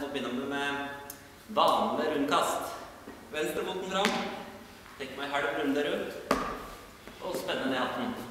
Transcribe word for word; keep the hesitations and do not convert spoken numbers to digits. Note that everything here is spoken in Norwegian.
begynner vi med vanlig rundkast. Venstre foten fram. Tenk meg halv runde rundt. Og spenne ned hatten.